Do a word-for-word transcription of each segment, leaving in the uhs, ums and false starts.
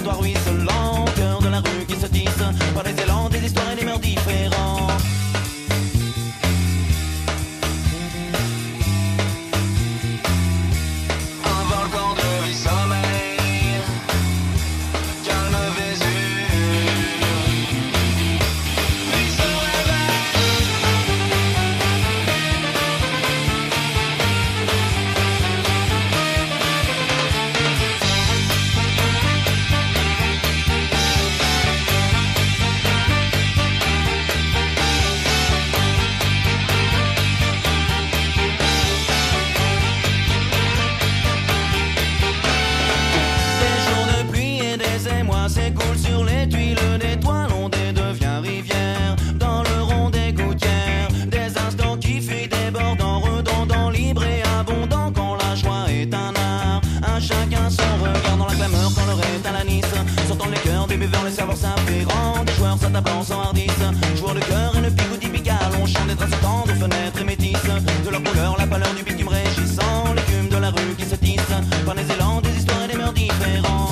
soir ruisselant, au cœur de la rue qui se tisse par les élans, des histoires et des mœurs différents. Un volcan de sommeil, calme Vésuve, puis se s'écoule sur les tuiles des toits ondées devient rivière dans le rond des gouttières, des instants qui fuient débordant, redondant, libre et abondant quand la joie est un art, un chacun son regard dans la clameur quand l'heure est à la Nice, sortant les cœurs des buveurs, les savoirs s'afférents, des joueurs s'attablant s'enhardissent, joueurs de cœur et de bigoudi pigal, on chante des traces tendres aux fenêtres et métisses, de leur couleur, la pâleur du bitume régissant, l'écume de la rue qui se tisse par les élans, des histoires et des mœurs différents.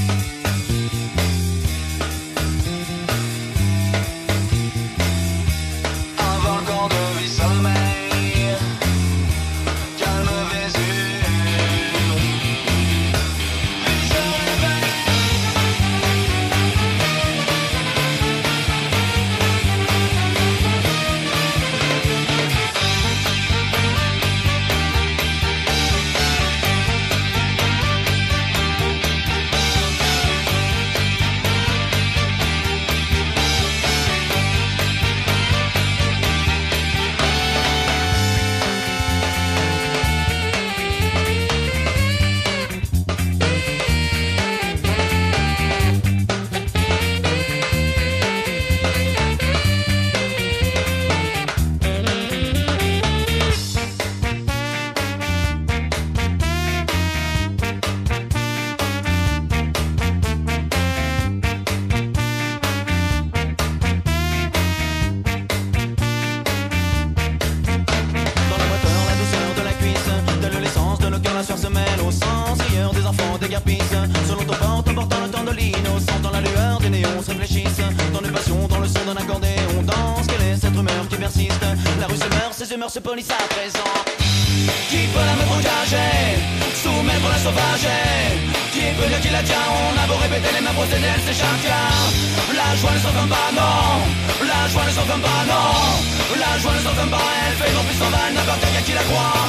Se mêle au sens, ailleurs des enfants déguerpissent selon ton port, emportant le temps de l'innocence. Dans la lueur des néons se réfléchissent, dans une passion, dans le son d'un accordéon danse. Quelle est cette rumeur qui persiste? La rue se meurt, ses humeurs se polissent à présent. Qui peut la me engager, soumettre la sauvage? Qui peut dire qui la tient? On a beau répéter les mêmes procédés, elle s'échappe. La joie ne s'enferme pas, non. La joie ne s'enferme pas, non. La joie ne s'enferme pas, elle fait non plus s'en va, n'importe qu'à qui la croit.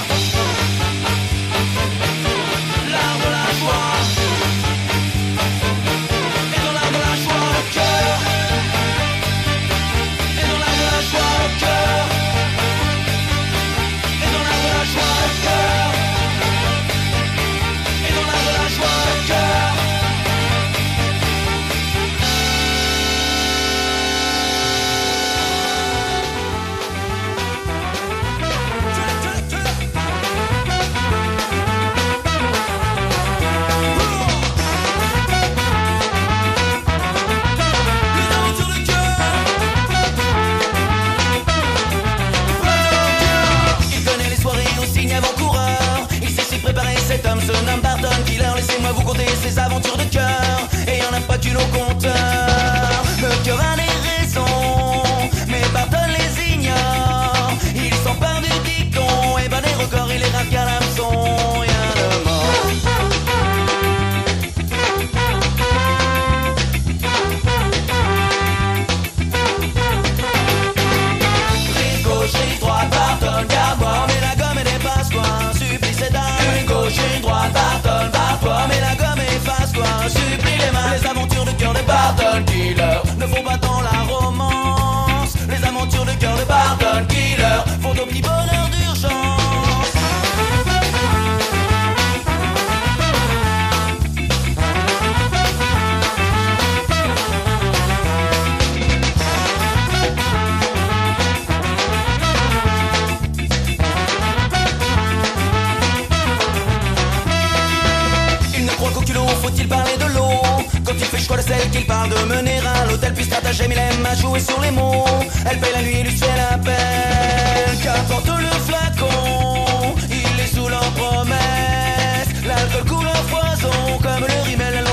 L'art de la joie, et dans l'art de la joie le cœur, et dans l'art de la joie le cœur, et dans l'art de la joie le cœur, et dans l'art de la joie le cœur. Cet homme se nomme Barton Killer, laissez-moi vous conter ses aventures de cœur. Et y'en a pas qu'une au compteur. Le cœur a des raisons, mais Barton les ignore. Il s'empare du dicton, et bat des records et les raque à l'hameçon. Rien de mort. Rive gauche, rive droite, Barton, garde-moi, mais la gomme et dépasse quoi. Supplie cette dame. Une gauche, une droite, Barton, barre-toi, mais la gomme efface quoi. Supplie les mains, les aventures de cœur de Barton Killer ne font pas tant la romance. Les aventures de cœur de Barton Killer font au petit bonheur d'urgence. Faut-il parler de l'eau? Quand il fait chaud de celle qu'il parle de mener à l'hôtel puis stratagème, il aime à jouer sur les mots. Elle paye la nuit et lui fait l'appel. Qu'importe le flacon, il est sous leur promesse. L'alcool coule en foison comme le rimel.